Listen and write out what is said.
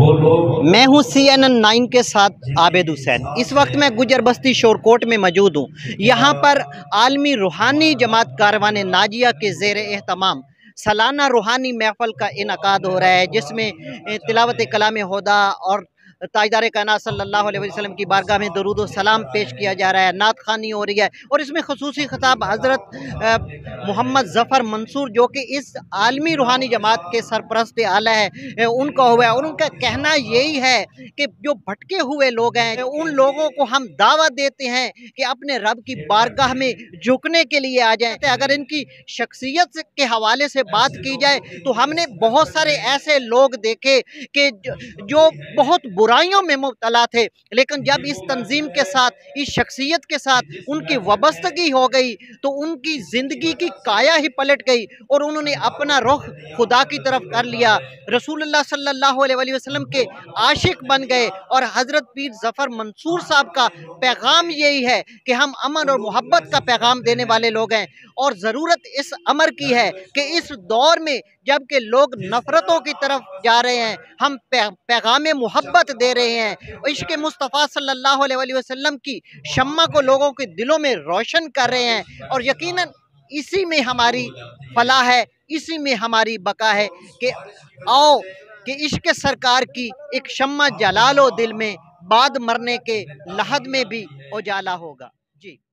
मैं हूं CNN9 के साथ आबिद हुसैन। इस वक्त मैं गुजर बस्ती शोरकोट में मौजूद हूं। यहां पर आलमी रूहानी जमात कारवान नाजिया के ज़ेर एहतमाम सालाना रूहानी महफल का इनकाद हो रहा है, जिसमें तिलावत कलाम खुदा और ताजदार कायनात सल्लल्लाहु अलैहि वसल्लम की बारगाह में दरूद व सलाम पेश किया जा रहा है, नात खानी हो रही है। और इसमें खसूसी खिताब हज़रत मोहम्मद ज़फ़र मंसूर जो कि इस आलमी रूहानी जमात के सरपरस्त आला है, उनका हुआ है। और उनका कहना यही है कि जो भटके हुए लोग हैं उन लोगों को हम दावत देते हैं कि अपने रब की बारगाह में झुकने के लिए आ जाएं। अगर इनकी शख्सियत के हवाले से बात की जाए तो हमने बहुत सारे ऐसे लोग देखे कि जो बहुत बुराइयों में मुब्तला थे, लेकिन जब इस तंजीम के साथ, इस शख्सियत के साथ उनकी वाबस्तगी हो गई तो उनकी ज़िंदगी की काया ही पलट गई और उन्होंने अपना रुख खुदा की तरफ कर लिया, रसूलुल्लाह सल्लल्लाहु अलैहि वसल्लम के आशिक बन गए। और हज़रत पीर ज़फ़र मंसूर साहब का पैगाम यही है कि हम अमन और मोहब्बत का पैगाम देने वाले लोग हैं। और ज़रूरत इस अमर की है कि इस दौर में जबकि लोग नफ़रतों की तरफ जा रहे हैं, हम पैगाम मोहब्बत दे रहे हैं, इश्क़ मुस्तफ़ा सल्लल्लाहु अलैहि वसल्लम की शम्मा को लोगों के दिलों में रोशन कर रहे हैं। और यकीनन इसी में हमारी फलाह है, इसी में हमारी बका है कि आओ कि इश्क़ सरकार की एक शम्मा जला लो दिल में, बाद मरने के लहद में भी उजाला होगा। जी।